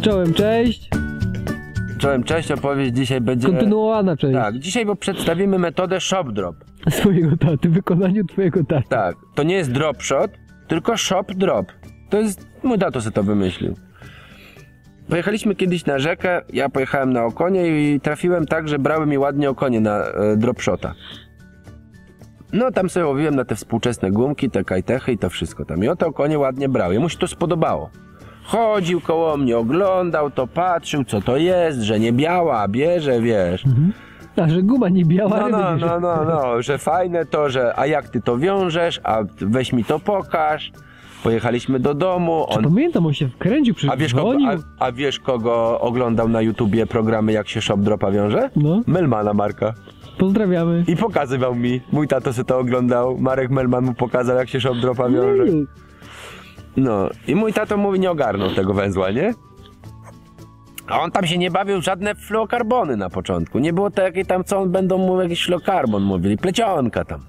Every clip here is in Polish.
Czołem, cześć. Czołem, cześć, opowieść dzisiaj będzie... Kontynuowana, cześć. Tak, dzisiaj bo przedstawimy metodę shop drop. Swojego taty, w wykonaniu twojego taty. Tak, to nie jest drop shot, tylko shop drop. To jest... mój tato sobie to wymyślił. Pojechaliśmy kiedyś na rzekę, ja pojechałem na okonie i trafiłem tak, że brały mi ładnie okonie na drop shota. No tam sobie łowiłem na te współczesne gumki, te kajtechy i to wszystko tam. I oto okonie ładnie brały, jemu się to spodobało. Chodził koło mnie, oglądał to, patrzył co to jest, że nie biała, a bierze, wiesz. A że guma nie biała, no, że fajne to, że a jak ty to wiążesz, a weź mi to pokaż. Pojechaliśmy do domu. Pamiętam, on się wkręcił, a wiesz kogo oglądał na YouTubie programy jak się shop dropa wiąże? No. Melmana Marka. Pozdrawiamy. I pokazywał mi, mój tato sobie to oglądał, Marek Melman mu pokazał jak się shop dropa wiąże. No i mój tato mówi, nie ogarnął tego węzła, nie? A on tam się nie bawił w żadne fluokarbony na początku. Nie było takiej tam, co on będą mu jakiś fluokarbon mówili, plecionka tam.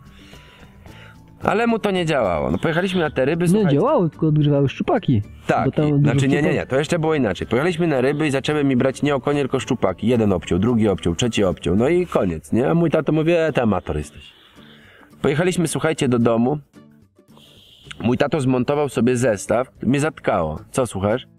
Ale mu to nie działało. No pojechaliśmy na te ryby, nie działało, tylko odgrzewały szczupaki. Tak, znaczy nie, to jeszcze było inaczej. Pojechaliśmy na ryby i zaczęły mi brać nie okonie, tylko szczupaki. Jeden obciął, drugi obciął, trzeci obciął. No i koniec, nie? A mój tato mówi, ty amator jesteś. Pojechaliśmy, słuchajcie, do domu. Mój tato zmontował sobie zestaw, mnie zatkało. Co słuchasz?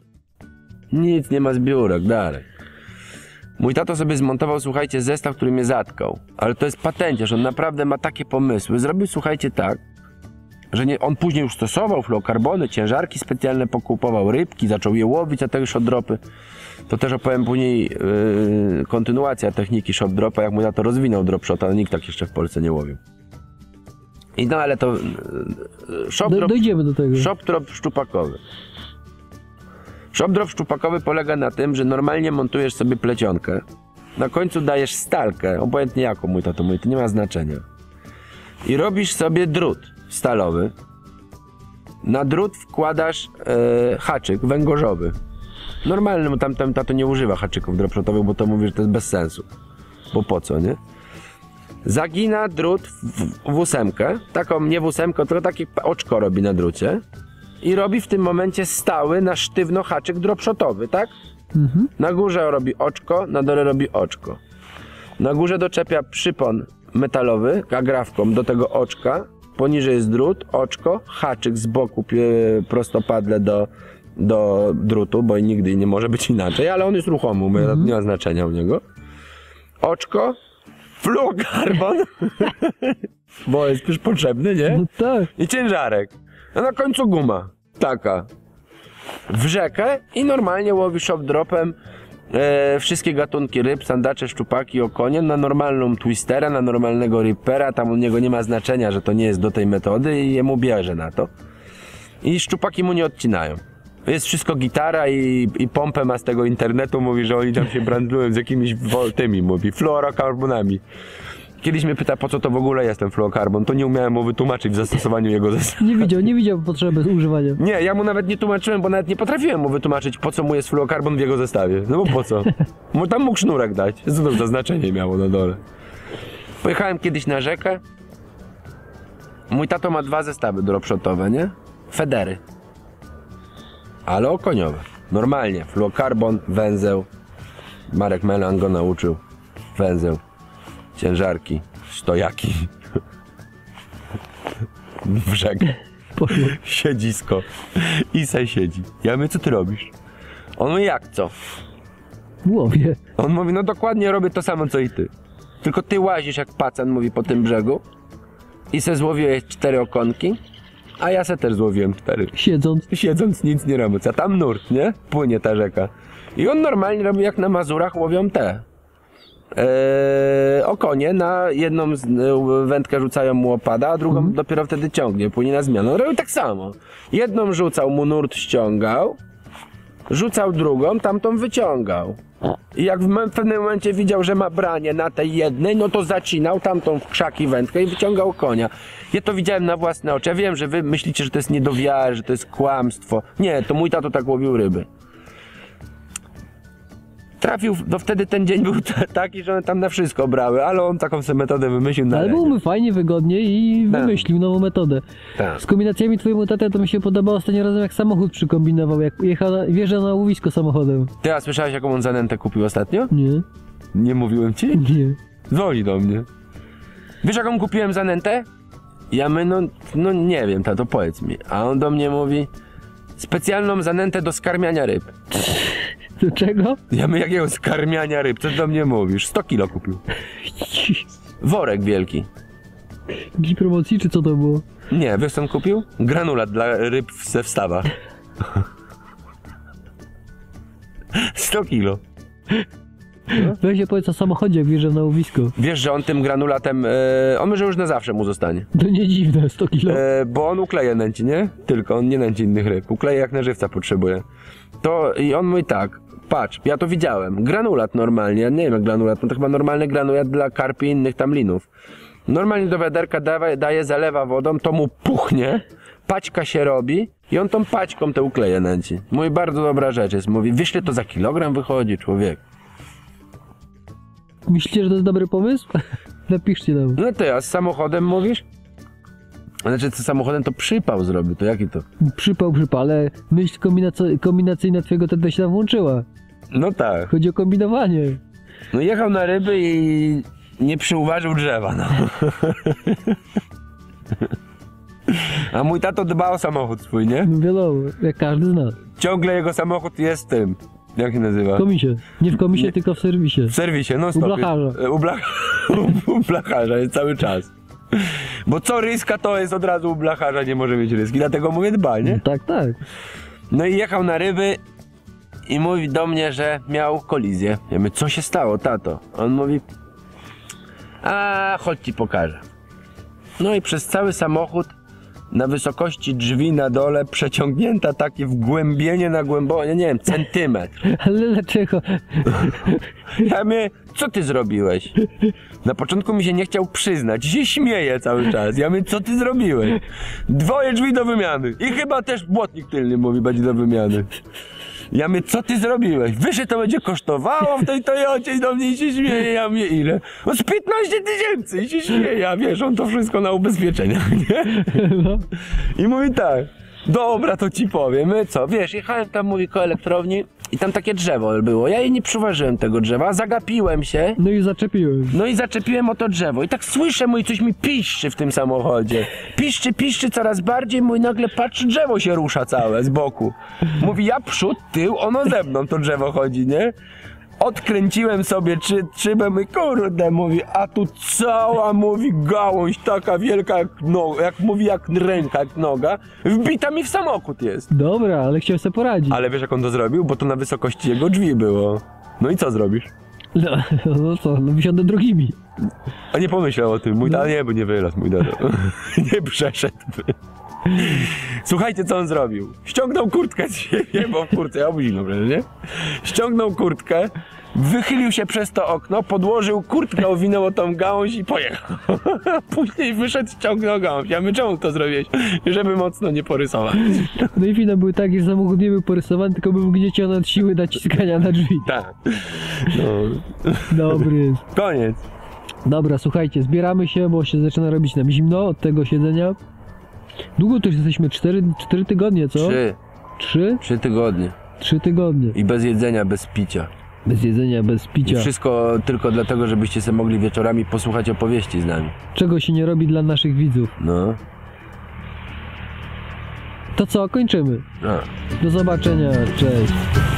Nic, nie ma zbiórek, dalej. Mój tato sobie zmontował, słuchajcie, zestaw, który mnie zatkał. Ale to jest patenciarz, on naprawdę ma takie pomysły. Zrobił, słuchajcie, tak, że on później już stosował fluokarbony, ciężarki specjalne pokupował, rybki, zaczął je łowić, a te już shopdropy. To też opowiem później kontynuacja techniki shopdropa, jak mój tato rozwinął drop shot, ale nikt tak jeszcze w Polsce nie łowił. I no ale to dojdziemy do tego. Shop drop szczupakowy. Shop drop szczupakowy polega na tym, że normalnie montujesz sobie plecionkę. Na końcu dajesz stalkę, obojętnie jaką, mój tato mówi, to nie ma znaczenia. I robisz sobie drut stalowy. Na drut wkładasz haczyk węgorzowy. Normalny, bo tam tato nie używa haczyków dropshotowych, bo to mówi, że to jest bez sensu. Bo po co, nie? Zagina drut w ósemkę, taką nie w ósemkę, tylko takie oczko robi na drucie i robi w tym momencie stały na sztywno haczyk dropshotowy, tak? Na górze robi oczko, na dole robi oczko. Na górze doczepia przypon metalowy agrafką do tego oczka, poniżej jest drut, oczko, haczyk z boku prostopadle do drutu, bo nigdy nie może być inaczej, ale on jest ruchomy, nie ma znaczenia u niego. Oczko, fluokarbon, bo jest przecież potrzebny, nie? No tak. I ciężarek. A na końcu guma, taka. W rzekę i normalnie łowi shop dropem wszystkie gatunki ryb, sandacze, szczupaki, okonie na normalną twistera, na normalnego rippera. Tam u niego nie ma znaczenia, że to nie jest do tej metody i jemu bierze na to. I szczupaki mu nie odcinają. Jest wszystko gitara i pompę ma z tego internetu, mówi, że oni tam się brandlują z jakimiś tymi, mówi, fluorokarbonami. Kiedyś mnie pyta, po co to w ogóle jest ten fluokarbon, to nie umiałem mu wytłumaczyć w zastosowaniu jego zestawu. Nie widział potrzeby używania. Nie, ja mu nawet nie tłumaczyłem, bo nawet nie potrafiłem mu wytłumaczyć, po co mu jest fluokarbon w jego zestawie. No bo po co? Tam mógł sznurek dać, co to za znaczenie miało na dole. Pojechałem kiedyś na rzekę. Mój tato ma 2 zestawy dropshotowe, nie? Federy. Ale okoniowe. Normalnie, fluokarbon, węzeł. Marek Melan go nauczył. Węzeł. Ciężarki, stojaki. W rzekę. Siedzisko. I se siedzi. Ja mówię, co ty robisz? On mówi, jak co? Łowię. On mówi, no dokładnie robię to samo, co i ty. Tylko ty łazisz jak pacan, mówi, po tym brzegu. I se złowiłeś 4 okonki. A ja se też złowiłem 4. Siedząc nic nie robiąc. A tam nurt, nie? Płynie ta rzeka. I on normalnie robi jak na Mazurach łowią te okonie. Na jedną wędkę rzucają mu opada, a drugą dopiero wtedy ciągnie. Płynie na zmianę. On robił tak samo. Jedną rzucał, mu nurt ściągał. Rzucał drugą, tamtą wyciągał. I jak w pewnym momencie widział, że ma branie na tej jednej, no to zacinał tamtą w krzaki wędkę i wyciągał konia. Ja to widziałem na własne oczy. Ja wiem, że wy myślicie, że to jest nie do wiary, że to jest kłamstwo. Nie, to mój tato tak łowił ryby. trafił, no wtedy ten dzień był taki, że one tam na wszystko brały, ale on taką sobie metodę wymyślił na Ale lenie. było mu fajnie, wygodnie i Tak. wymyślił nową metodę. Tak. Z kombinacjami twojemu tatę to mi się podobało ostatnio razem, jak samochód przykombinował, jak wjeżdżał na łowisko samochodem. Ty, a słyszałeś, jaką on zanętę kupił ostatnio? Nie, Nie mówiłem ci? nie. Dzwoni do mnie. Wiesz, jaką kupiłem zanętę? Ja my, no nie wiem, tato, powiedz mi. A on do mnie mówi, specjalną zanętę do skarmiania ryb. Do czego? Ja my, jakiego skarmiania ryb? Co ty do mnie mówisz? 100 kilo kupił. Worek wielki. Jakiej promocji, czy co to było? Nie, wiesz co on kupił? Granulat dla ryb ze wstawa. 100 kilo. Weź opowiedz o samochodzie, jak wjeżdżał na łowisko. Wiesz, że on tym granulatem, on że już na zawsze mu zostanie. To nie dziwne, 100 kilo. Bo on ukleje nęci, nie? Tylko on nie nęci innych ryb. Ukleje jak na żywca potrzebuje. To i on mówi tak, patrz, ja to widziałem. Granulat normalnie, ja nie wiem jak granulat, no to chyba normalny granulat dla karpi i innych tam linów. Normalnie do wiaderka daje, zalewa wodą, to mu puchnie, paćka się robi i on tą paćką te ukleje nęci. Mówi, bardzo dobra rzecz jest. Mówi, wiesz, ile to za kilogram wychodzi, człowiek. Myślicie, że to jest dobry pomysł? Napiszcie nam. No ty, a z samochodem mówisz? Znaczy, z samochodem to przypał zrobił, to jaki to? Przypał, ale myśl kombinacyjna twojego tata się tam włączyła. No tak. Chodzi o kombinowanie. No jechał na ryby i nie przyuważył drzewa, no. A mój tato dba o samochód swój, nie? No wiadomo, jak każdy z nas. Ciągle jego samochód jest tym. Jak się nazywa? W komisie. Nie w komisie, Nie. tylko w serwisie. W serwisie, no stop. U blacharza. U blacharza jest cały czas. Bo co ryska, to jest od razu u blacharza, nie może mieć ryski. Dlatego mówię, dba, nie? Tak, tak. No i jechał na ryby i mówi do mnie, że miał kolizję. Ja mówię, co się stało, tato? On mówi, a chodź ci pokażę. No i przez cały samochód na wysokości drzwi na dole przeciągnięta takie wgłębienie na głębokie, nie wiem, centymetr. Ale dlaczego? Ja mówię, co ty zrobiłeś? Na początku mi się nie chciał przyznać, się śmieje cały czas. Ja mówię, co ty zrobiłeś? 2 drzwi do wymiany. I chyba też błotnik tylny mówi, będzie do wymiany. Ja mówię, co ty zrobiłeś? Wiesz, że to będzie kosztowało w tej Toyocie i do mnie się śmieje. Ja mówię, ile? No z 15 000 i się śmieje. A wiesz, on to wszystko na ubezpieczeniach, nie? No. I mówi tak, dobra, to ci powiem. My co, wiesz, jechałem tam, mówi, koło elektrowni i tam takie drzewo było. Ja jej nie przyważyłem tego drzewa, zagapiłem się. No i zaczepiłem. No i zaczepiłem o to drzewo i tak słyszę, mój coś mi piszczy w tym samochodzie. Piszczy coraz bardziej, mój nagle patrzy, drzewo się rusza całe z boku. Mówi, ja przód, tył, ono ze mną to drzewo chodzi, nie? Odkręciłem sobie szybę, mówi, kurde, mówi, a tu cała, mówi, gałąź taka wielka jak noga, jak ręka, jak noga, wbita mi w samochód jest. Dobra, ale chciałem sobie poradzić. Ale wiesz, jak on to zrobił? Bo to na wysokości jego drzwi było. No i co zrobisz? No co, no wysiądę drogimi. A nie pomyślał o tym. Mój tata nie, bo nie wylazł, mój tata. Nie przeszedł. Słuchajcie, co on zrobił. Ściągnął kurtkę z siebie, bo w kurtce, ja zimno, nie? Ściągnął kurtkę, wychylił się przez to okno, podłożył kurtkę, owinęło tą gałąź i pojechał. Później wyszedł, ściągnął gałąź. Ja mówię, czemu to zrobiłeś? Żeby mocno nie porysować. No i finał był taki, że samochód nie był porysowany, tylko był gnieciony od siły naciskania na drzwi. Tak. No. Dobry jest. Koniec. Dobra, słuchajcie, zbieramy się, bo się zaczyna robić nam zimno od tego siedzenia. Długo tu już jesteśmy? 4 tygodnie, co? 3? 3 tygodnie. 3 tygodnie. I bez jedzenia, bez picia. Bez jedzenia, bez I picia. wszystko tylko dlatego, żebyście sobie mogli wieczorami posłuchać opowieści z nami. Czego się nie robi dla naszych widzów. No. To co, kończymy. A. Do zobaczenia, cześć.